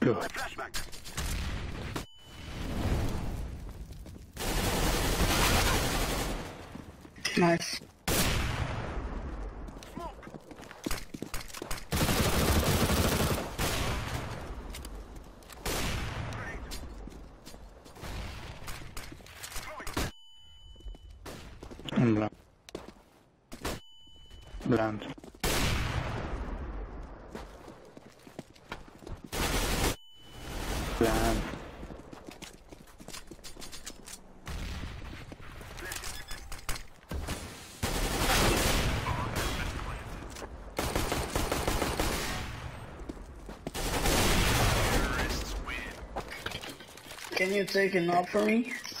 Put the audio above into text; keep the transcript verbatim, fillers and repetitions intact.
Good. Nice. I'm blind. Blind. Blind. Can you take a knock for me?